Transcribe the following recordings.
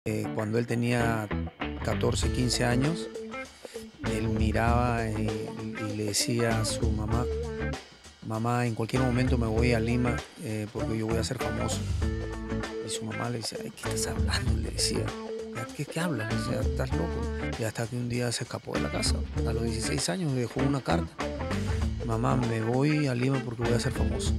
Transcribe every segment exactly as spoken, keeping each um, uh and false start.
Eh, cuando él tenía catorce, quince años, él miraba y, y le decía a su mamá, mamá, en cualquier momento me voy a Lima eh, porque yo voy a ser famoso. Y su mamá le decía, "Ay, ¿qué estás hablando?", le decía. ¿Qué, qué hablas? Le decía, "¿Estás loco?". Y hasta que un día se escapó de la casa. A los dieciséis años dejó una carta. Mamá, me voy a Lima porque voy a ser famoso.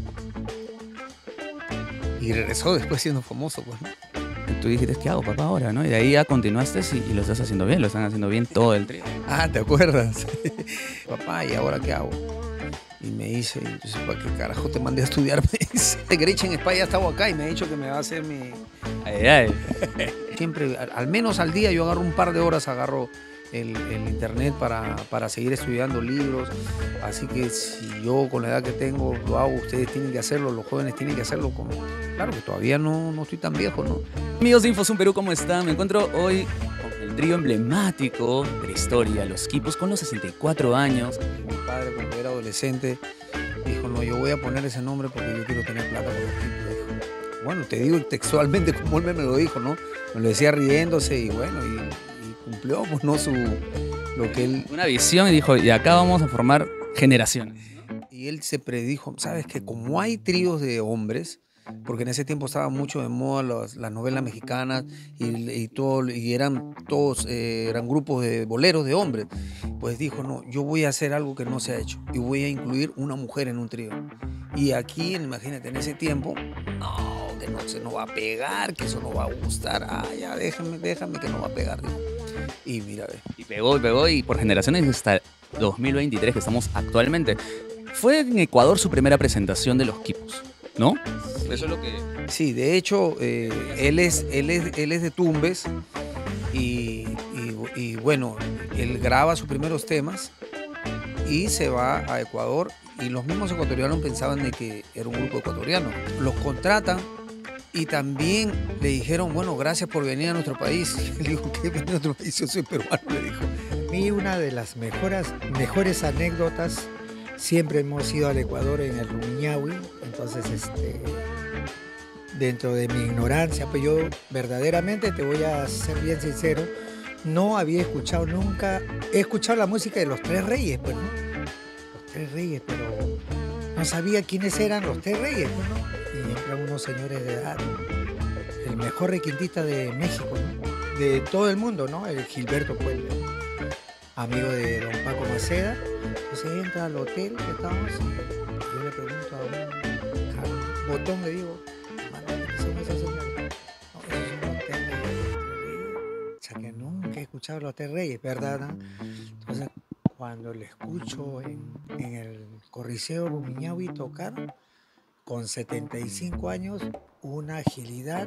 Y regresó después siendo famoso, pues, ¿no? Tú dijiste, ¿qué hago, papá, ahora? ¿No? Y de ahí ya continuaste y, y lo estás haciendo bien, lo están haciendo bien todo el trío. Ah, ¿te acuerdas? Papá, ¿y ahora qué hago? Y me dice, entonces, ¿para qué carajo te mandé a estudiar? Me dice, Gretchen Spy ya estaba acá y me ha dicho que me va a hacer mi... Ay, ay. Siempre, al, al menos al día, yo agarro un par de horas, agarro el, el internet para, para seguir estudiando libros. Así que si yo con la edad que tengo lo hago, ustedes tienen que hacerlo, los jóvenes tienen que hacerlo. Con... Claro que todavía no, no estoy tan viejo, ¿no? Amigos de Infozum Perú, ¿cómo están? Me encuentro hoy con el trío emblemático de la historia, Los Quipos, con los sesenta y cuatro años. Mi padre, cuando era adolescente, dijo, no, yo voy a poner ese nombre porque yo quiero tener plata con los Quipos. Dijo. Bueno, te digo textualmente como él me lo dijo, ¿no? Me lo decía riéndose y bueno, y, y cumplió, pues, ¿no? Su, lo que él... Una visión y dijo, y acá vamos a formar generaciones. Y él se predijo, ¿sabes? Que como hay tríos de hombres, porque en ese tiempo estaba mucho de moda las, las novelas mexicanas y, y, todo, y eran todos, eh, eran grupos de boleros de hombres, pues dijo, no, yo voy a hacer algo que no se ha hecho y voy a incluir una mujer en un trío. Y aquí, imagínate, en ese tiempo, no, que no se nos va a pegar, que eso no va a gustar, ah, ya, déjame, déjame que no va a pegar, dijo. Y mira, ve. Y pegó, y pegó, y por generaciones hasta dos mil veintitrés que estamos actualmente. Fue en Ecuador su primera presentación de Los Quipos, ¿no? Eso es lo que... Sí, de hecho, eh, él, es, él, es, él es de Tumbes y, y, y bueno, él graba sus primeros temas y se va a Ecuador y los mismos ecuatorianos pensaban de que era un grupo ecuatoriano. Los contratan y también le dijeron, bueno, gracias por venir a nuestro país. Y le dijo, ¿qué venir a nuestro país? Yo soy peruano, le dijo. A mí una de las mejores, mejores anécdotas, siempre hemos ido al Ecuador en el Rumiñahui, entonces este, dentro de mi ignorancia, pues yo verdaderamente te voy a ser bien sincero, no había escuchado nunca, he escuchado la música de Los Tres Reyes, pues, ¿no? Los Tres Reyes, pero no sabía quiénes eran Los Tres Reyes, pues, ¿no? Y entran unos señores de edad, ¿no? El mejor requintista de México, ¿no? De todo el mundo, ¿no? El Gilberto Pueblo, amigo de don Paco Maceda. Entonces entra al hotel que estamos y yo le pregunto a un botón, le digo, hermano, ¿qué son esos señores? No, esos son los Tres Reyes. O sea que nunca he escuchado Los Tres Reyes, ¿verdad? ¿No? Entonces cuando le escucho en, en el Corriceo Rumiñahui tocar, con setenta y cinco años, una agilidad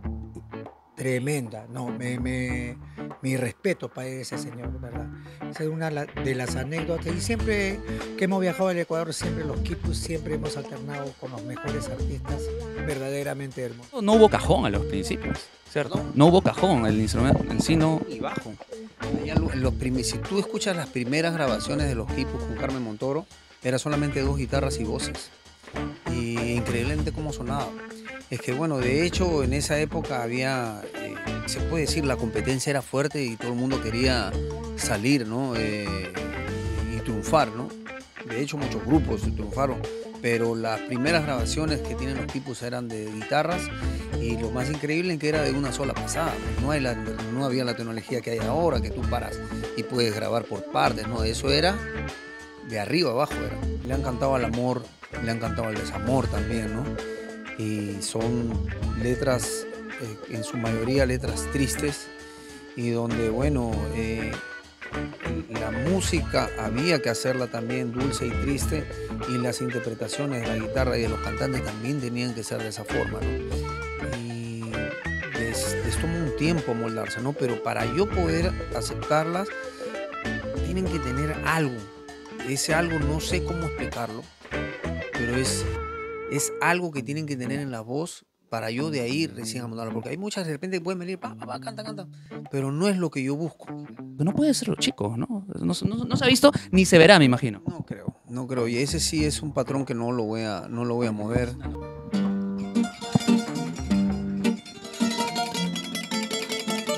tremenda. No, me, me, mi respeto para ese señor, ¿verdad? Esa es una de las anécdotas. Y siempre que hemos viajado al Ecuador, siempre los Quipus, siempre hemos alternado con los mejores artistas verdaderamente del mundo. No hubo cajón a los principios, ¿cierto? No hubo cajón, el instrumento en sí no... Y bajo. Allá los prim- si tú escuchas las primeras grabaciones de Los Quipus con Carmen Montoro, era solamente dos guitarras y voces. Y increíblemente cómo sonaba. Es que bueno, de hecho en esa época había, eh, se puede decir, la competencia era fuerte y todo el mundo quería salir, ¿no? Eh, y triunfar, ¿no? De hecho muchos grupos triunfaron, pero las primeras grabaciones que tienen Los Quipus eran de guitarras y lo más increíble es que era de una sola pasada. No, hay la, no había la tecnología que hay ahora, que tú paras y puedes grabar por partes, ¿no? Eso era de arriba abajo. Era. Le han cantado al amor, le han cantado al desamor también, ¿no? Y son letras, eh, en su mayoría letras tristes, y donde, bueno, eh, la música había que hacerla también dulce y triste, y las interpretaciones de la guitarra y de los cantantes también tenían que ser de esa forma, ¿no? Y les, les toma un tiempo moldarse, ¿no? Pero para yo poder aceptarlas, tienen que tener algo. Ese algo no sé cómo explicarlo, pero es... es algo que tienen que tener en la voz para yo de ahí recién amondarlo. Porque hay muchas de repente que pueden venir, pa, pa, pa, canta, canta. Pero no es lo que yo busco. No puede ser los chicos, ¿no? No, no, no se ha visto ni se verá, me imagino. No creo, no creo. Y ese sí es un patrón que no lo voy a, no lo voy a mover.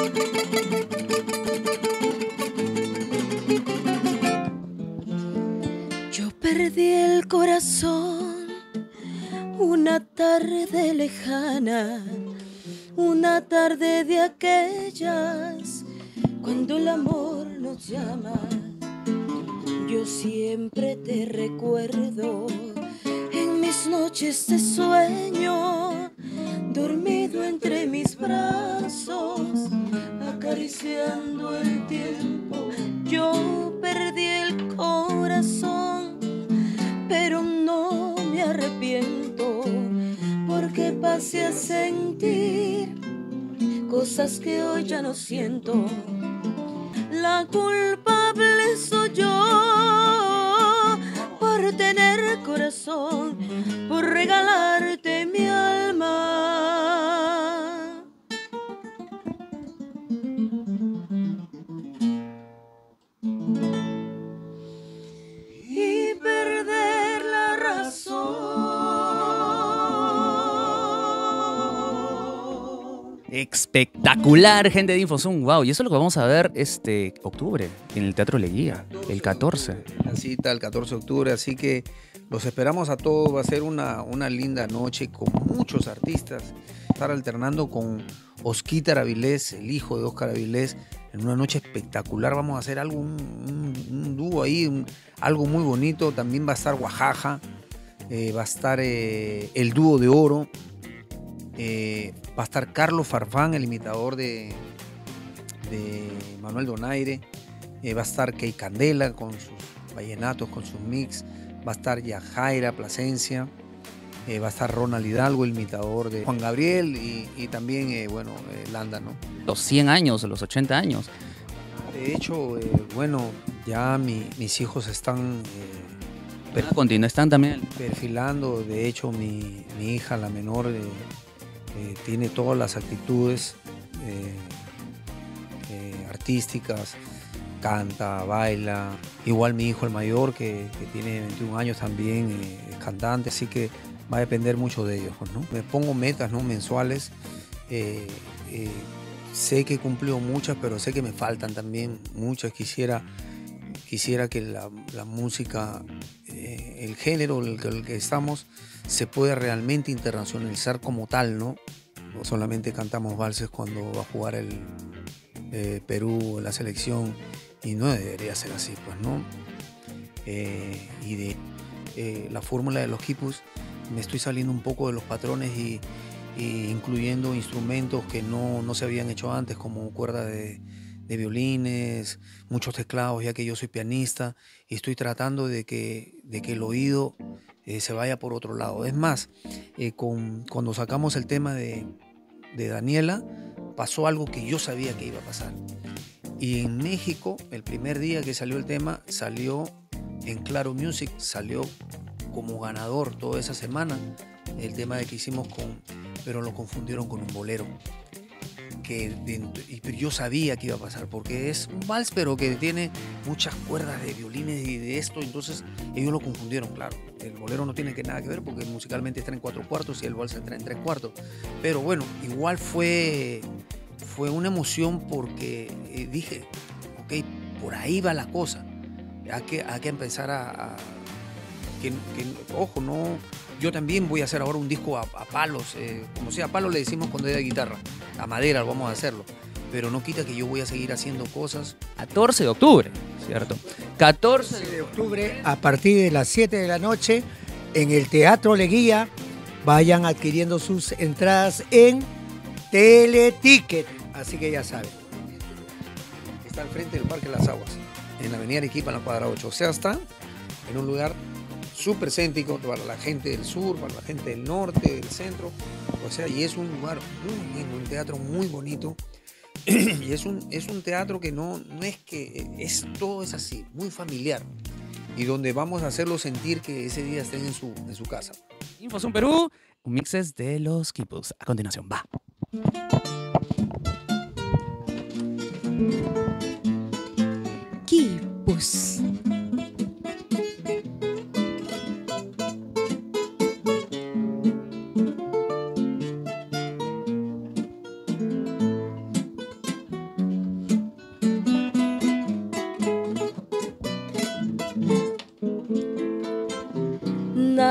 Yo perdí el corazón una tarde lejana, una tarde de aquellas cuando el amor nos llama. Yo siempre te recuerdo en mis noches de sueño, dormido entre mis brazos, acariciando el tiempo. Yo perdí el corazón, pero no me arrepiento, porque pasé a sentir cosas que hoy ya no siento. La culpable soy yo por tener corazón, por regalarte mi alma. Y perder la razón. Espectacular, gente de Infozoom. Wow, y eso es lo que vamos a ver este octubre en el Teatro Leguía, el catorce. La cita el catorce de octubre, así que los esperamos a todos. Va a ser una, una linda noche con muchos artistas. Estar alternando con Osquitar Avilés, el hijo de Óscar Avilés, en una noche espectacular. Vamos a hacer algo, un, un, un dúo ahí, un, algo muy bonito. También va a estar Oaxaca, eh, va a estar eh, el dúo de oro. Eh, va a estar Carlos Farfán, el imitador de, de Manuel Donaire. Eh, va a estar Key Candela con sus vallenatos, con sus mix. Va a estar Yajaira Plasencia. Eh, va a estar Ronald Hidalgo, el imitador de Juan Gabriel. Y, y también, eh, bueno, eh, Landa, ¿no? Los cien años, los ochenta años. De hecho, eh, bueno, ya mi, mis hijos están eh, per- Ah, continúa, están también. perfilando. De hecho, mi, mi hija, la menor, eh, eh, tiene todas las actitudes eh, eh, artísticas, canta, baila. Igual mi hijo el mayor, que, que tiene veintiún años también, eh, es cantante, así que va a depender mucho de ellos, pues, ¿no? Me pongo metas, ¿no?, mensuales. Eh, eh, sé que he cumplido muchas, pero sé que me faltan también muchas. Quisiera, quisiera que la, la música, eh, el género en el, que- el que estamos, se pueda realmente internacionalizar como tal, ¿no? No solamente cantamos valses cuando va a jugar el eh, Perú, la selección, y no debería ser así, pues, ¿no? Eh, y de eh, la fórmula de los quipus, me estoy saliendo un poco de los patrones y, y incluyendo instrumentos que no, no se habían hecho antes, como cuerda de, de violines, muchos teclados, ya que yo soy pianista, y estoy tratando de que, de que el oído eh, se vaya por otro lado. Es más, eh, con, cuando sacamos el tema de, de Daniela, pasó algo que yo sabía que iba a pasar. Y en México, el primer día que salió el tema, salió en Claro Music, salió como ganador toda esa semana, el tema de que hicimos con, pero lo confundieron con un bolero. Que dentro, y yo sabía que iba a pasar, porque es un vals, pero que tiene muchas cuerdas de violines y de esto, entonces ellos lo confundieron, claro. El bolero no tiene que nada que ver, porque musicalmente está en cuatro cuartos y el vals entra en tres cuartos. Pero bueno, igual fue, fue una emoción, porque eh, dije, ok, por ahí va la cosa. Hay que, hay que empezar a... a que, que, ojo, no... Yo también voy a hacer ahora un disco a, a palos, eh, como sea, a palos le decimos cuando es de guitarra, a madera vamos a hacerlo, pero no quita que yo voy a seguir haciendo cosas. catorce de octubre, ¿cierto? catorce de octubre, a partir de las siete de la noche, en el Teatro Leguía. Vayan adquiriendo sus entradas en Teleticket, así que ya saben. Está al frente del Parque Las Aguas, en la avenida Arequipa, en la cuadra ocho, o sea, está en un lugar súper céntrico para la gente del sur, para la gente del norte, del centro, o sea, y es un lugar muy lindo, un teatro muy bonito, y es un, es un teatro que no, no es que, es todo es así, muy familiar, y donde vamos a hacerlo sentir que ese día estén en su, en su casa. Infozoom Perú, un mixes de los quipus. A continuación, va. Quipus.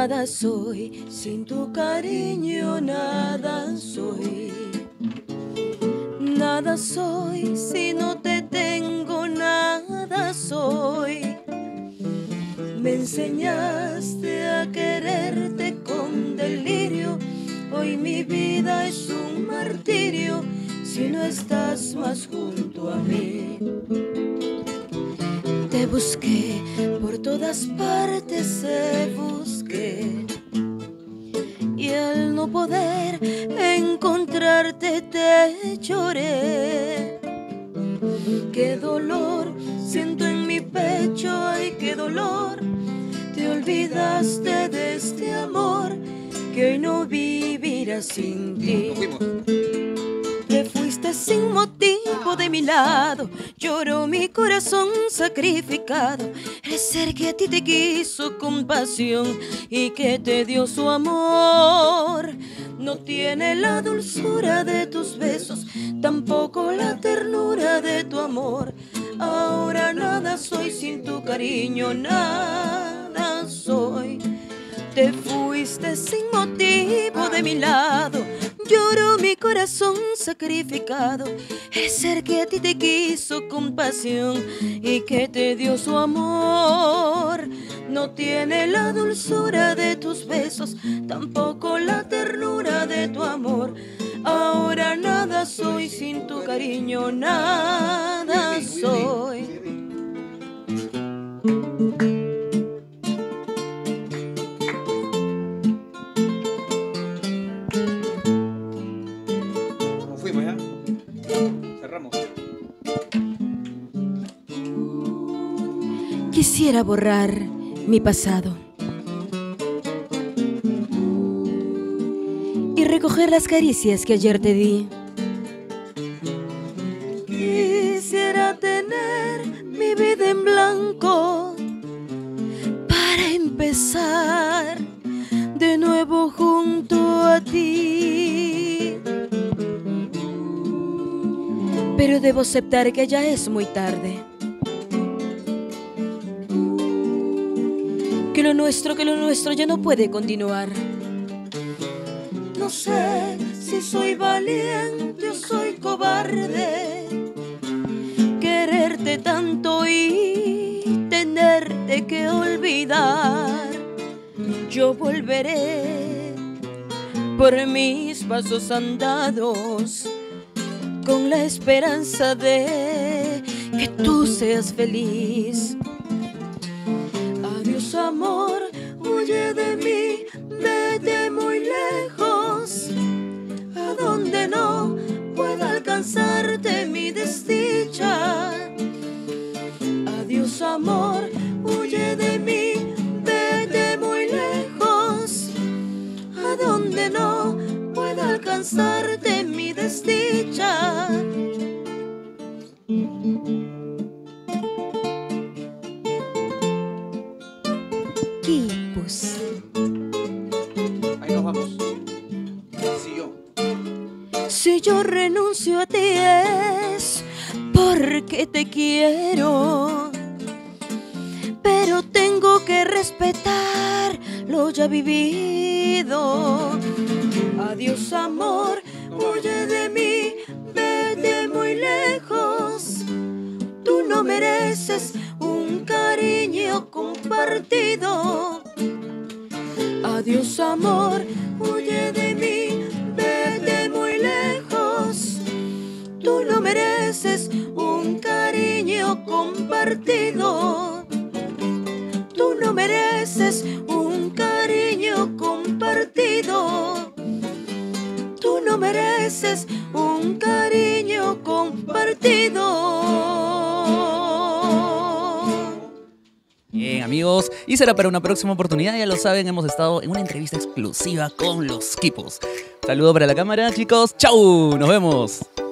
nada soy, sin tu cariño nada soy. Nada soy, si no te tengo nada soy. Me enseñaste a quererte con delirio, hoy mi vida es un martirio si no estás más junto a mí. Te busqué, por todas partes te busqué, y al no poder encontrarte te lloré. Qué dolor siento en mi pecho, ay qué dolor. Te olvidaste de este amor que hoy no vivirá sin ti. Te fuiste sin motivo de mi lado, lloró mi corazón sacrificado. El ser que a ti te quiso con pasión y que te dio su amor no tiene la dulzura de tus besos, tampoco la ternura de tu amor. Ahora nada soy sin tu cariño, nada soy. Te fuiste sin motivo de mi lado, lloró mi corazón sacrificado. El ser que a ti te quiso con pasión y que te dio su amor no tiene la dulzura de tus besos, tampoco la ternura de tu amor. Ahora nada soy sin tu cariño, nada soy. Quisiera borrar mi pasado y recoger las caricias que ayer te di. Quisiera tener mi vida en blanco para empezar de nuevo junto a ti. Pero debo aceptar que ya es muy tarde. Que lo nuestro, que lo nuestro ya no puede continuar. No sé si soy valiente o soy cobarde. Quererte tanto y tenerte que olvidar. Yo volveré por mis pasos andados con la esperanza de que tú seas feliz. Adiós amor, huye de mí, vete muy lejos, a donde no pueda alcanzarte mi desdicha. Adiós amor, huye de mí, vete muy lejos, a donde no pueda alcanzarte mi desdicha. Quipus. Ahí nos vamos. Si yo. Si yo renuncio a ti es porque te quiero, pero tengo que respetar lo ya vivido. Adiós amor, huye de mí, vete muy lejos. Tú no mereces un cariño compartido. Adiós amor, huye de mí, vete muy lejos. Tú no mereces un cariño compartido. Tú no mereces un cariño compartido. Tú no mereces un cariño compartido. Bien, amigos, y será para una próxima oportunidad. Ya lo saben, hemos estado en una entrevista exclusiva con los Quipus. Saludo para la cámara, chicos. ¡Chau! Nos vemos.